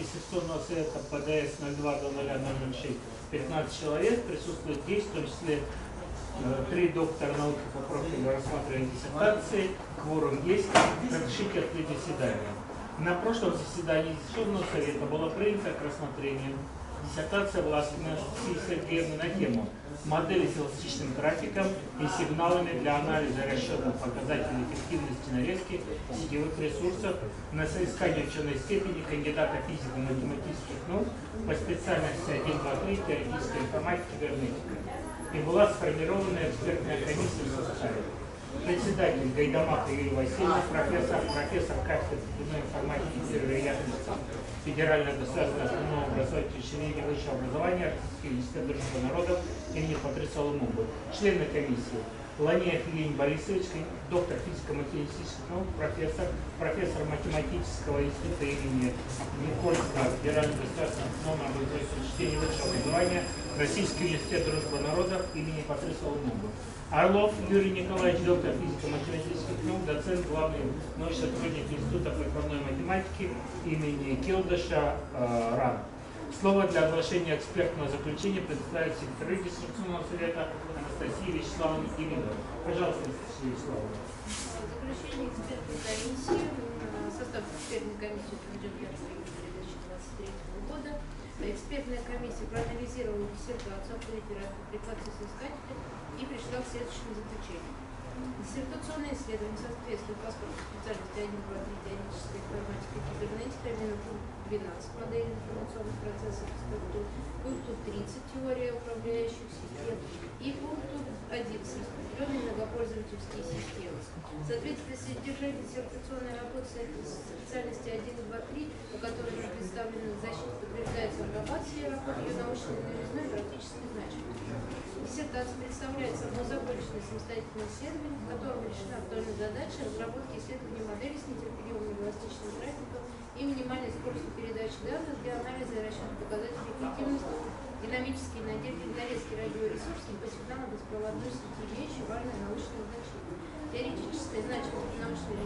Диссертационного совета ПДС 02-00-006 15 человек, присутствует 10, в том числе 3 доктора науки по профилю рассматривания диссертации. Кворум есть. Разрешите открыть заседание. На прошлом заседании Диссертационного совета было принято к рассмотрению диссертация Власовой Анастасии Сергеевны на тему «Модели с эластичным трафиком и сигналами для анализа расчетных показателей эффективности нарезки сетевых ресурсов на соискание ученой степени кандидата физико-математических наук по специальности 1-2-3 теоретическая информатика и кибернетика». И была сформирована экспертная комиссия в составе. Председатель Гайдамака Юрий Васильевич, профессор кафедры информатики и вероятности Федерального государственного основного образовательного учреждения высшего образования Российского университета дружбы народов имени Патриса Лумумбы. Члены комиссии: Ланеев Евгений Борисович, доктор физико-математических наук, профессор математического института имени Никольского Федерального государственного основного образовательного учреждения высшего образования Российский университет дружбы народов имени Патриса Лумумбы. Орлов Юрий Николаевич, доктор физико-математических наук, доцент, главный научный сотрудник Института прикладной математики имени Келдыша РАН. Слово для оглашения экспертного заключения предоставит секретарю Диссертационного совета Анастасии Вячеславовне Ивиновой. Пожалуйста, Анастасия Вячеславовна. Заключение экспертной комиссии. Состав экспертной комиссии утвержден 5 июля 2023 года. Экспертная комиссия проанализировала диссертацию авторитета аппликации соискателя и пришла к следующему заключению. Диссертационное исследование соответствует паспорту специальности 1-2-3 теоретическая информатика и кибернетика, именно пункту 12 модели информационных процессов структур, пункту 30 теория управляющих систем и пункту 11 распределенные многопользовательские системы. В соответствии с содержанием диссертационной работы специальности 1-2-3, по которой уже представлена защита, подтверждается апробация работы ее научной новизной и практической значимостью. Диссертация представляет собой законченное самостоятельное исследование, в котором решена актуальная задача разработки исследования модели с нетерпеливым эластичным трафиком и минимальной скоростью передачи данных для анализа и расчета показателей эффективности динамические нарезки радиоресурсов по сигналу беспроводной сети, имеющей важное научное значение. Теоретическая значимость научной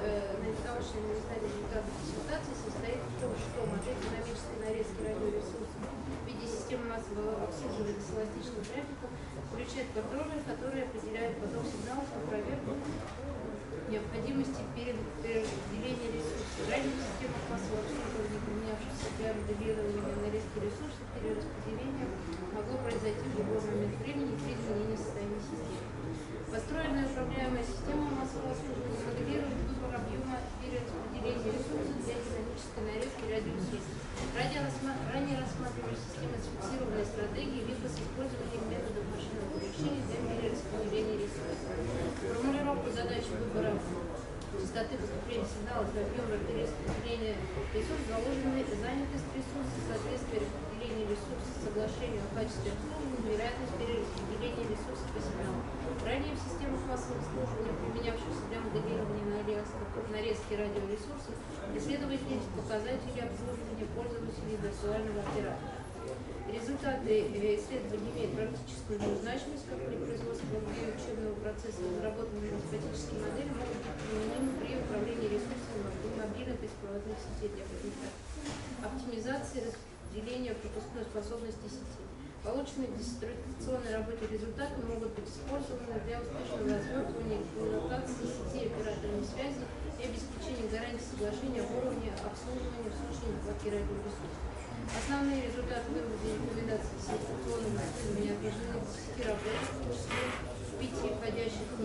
результата диссертации состоит в том, что модель динамической нарезки радиоресурсов в виде системы массового обслуживания с эластичным трафиком включает контроллер, который определяет поток сигналов на проверку необходимости перераспределения ресурсов. Ранее в системах массового обслуживания, применявшихся для моделирования нарезки ресурсов, перераспределение могло произойти в любой момент времени при изменении состояния системы. Построенная управляемая система массового обслуживания моделирует выбор объема перераспределения ресурсов для динамической нарезки радиоресурсов. Ранее рассматривались системы с фиксированной стратегией либо с использованием методов машинного обучения для перераспределения ресурсов. Формулировку задачи выбора частоты поступления сигналов и объема перераспределения ресурсов заложены занятость ресурса, соответствие распределения ресурсов, соглашению о качестве обслуживания, вероятность перераспределения ресурсов по сигналу. Ранее в системах массового обслуживания, применявшихся для моделирования нарезки радиоресурсов, исследовались показатели обслуживания пользователей виртуального оператора. Результаты исследований имеют практическую значимость, как при производстве и учебного процесса. Разработанные математические модели могут быть применимы при управлении ресурсами мобильных беспроводных сетей для оптимизации распределения пропускной способности сети. Полученные в диссертационной работе результаты могут быть использованы для успешного развертывания эксплуатации сетей операторной связи и обеспечения гарантии соглашения об уровне обслуживания в случае нехватки радиоресурсов. Основные результаты вывода и рекомендаций диссертационного исследования отражены в 10 работах, в том числе в 5 входящих в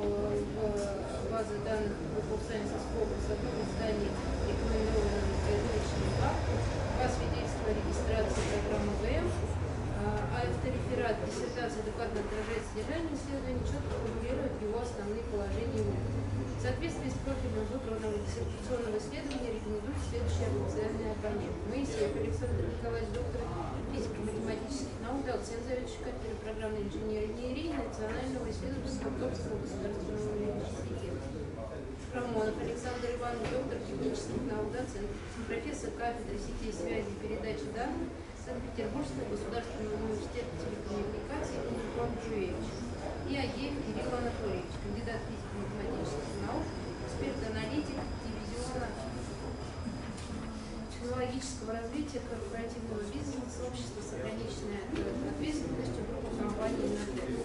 базы данных Google Sciences Focus, в одном издании рекомендованном научным актом, 2 свидетельства о регистрации программы ВМ, автореферат диссертации адекватно отражает содержание исследования, четко формулирует его основные положения и выводы. В соответствии с профилем выбранного диссертационного исследования рекомендуют следующие официальные оппоненты. Моисеев Александр Николаевич, доктор физико-математических наук, доцент заведующий кафедрой программной инженерии Национального исследовательского Томского государственного университета. Романов Александр Иванович, доктор технических наук, доцент, профессор кафедры сетей связи и передачи данных Санкт-Петербургского государственного университета телекоммуникаций имени Павловича. И Агеев Кирилл Анатольевич, кандидат физико-математических наук, эксперт-аналитик дивизиона технологического развития корпоративного бизнеса, сообщества с ограниченной ответственностью, группы компаний «Инотек».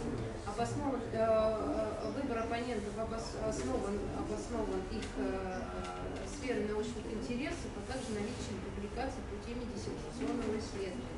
Выбор оппонентов обоснован их сферой научных интересов, а также наличием публикаций по теме диссертационного исследования.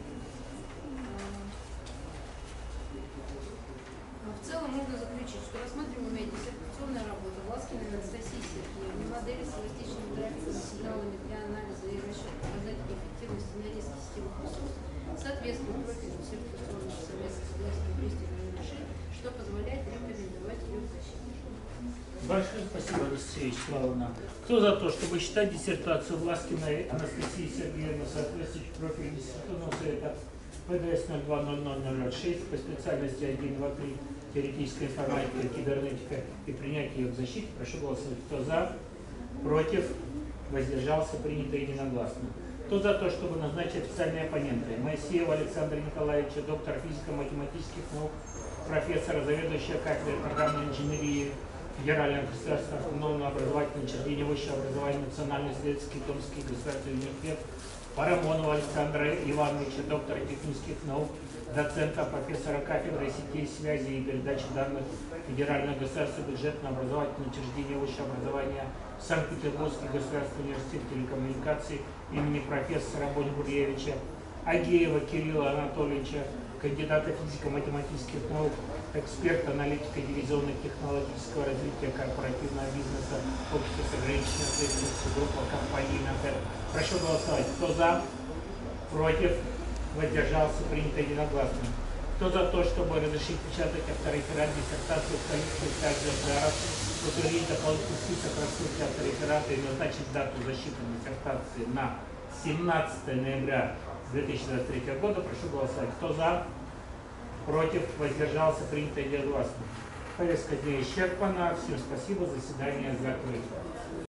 В целом можно заключить, что рассматриваемая диссертационная работа Власкиной Анастасии Сергеевны «Модели с эластичными графиками сигналами для анализа и расчета показателей эффективности нарезки системных ресурсов соответствует профилю диссертационного совета согласно 206, что позволяет рекомендовать ее в защиту. Большое спасибо, Анастасия Вячеславовна. Кто за то, чтобы считать диссертацию Власкиной Анастасии Сергеевны соответствующей профилю диссертационного совета ПДС 020006 по специальности 1, 2, 3, теоретическая информатика, кибернетика и принятие ее к защите? Прошу голосовать. Кто за? Против? Воздержался? Принято единогласно. Кто за то, чтобы назначить официальные оппоненты? Моисеева Александра Николаевича, доктор физико-математических наук, профессора, заведующая кафедрой программной инженерии Федерального государственного автономного образовательного учреждения высшего образования Национальный исследовательский Томский государственный университет, Парамонова Александра Ивановича, доктора технических наук, доцента, профессора кафедры сетей связи и передачи данных Федерального государственного бюджетного образовательного учреждения высшего образования Санкт-Петербургский государственный университет телекоммуникаций имени профессора Бонь-Гурьевича, Агеева Кирилла Анатольевича, кандидата физико-математических наук, эксперта, аналитика дивизионно-технологического развития корпоративного бизнеса, общества с ограниченной ответственностью, группа компаний «Инотек». Прошу голосовать. Кто за? Против? Воздержался? Принято единогласно. Кто за то, чтобы разрешить печатать автореферат диссертации в количестве каждого государства, утвердить дополнительный список рассылки автореферата и назначить дату защиты диссертации на 17 ноября 2023 года? Прошу голосовать. Кто за? Против? Воздержался? Принято единогласно. Повестка дня исчерпана. Всем спасибо. Заседание закрыто.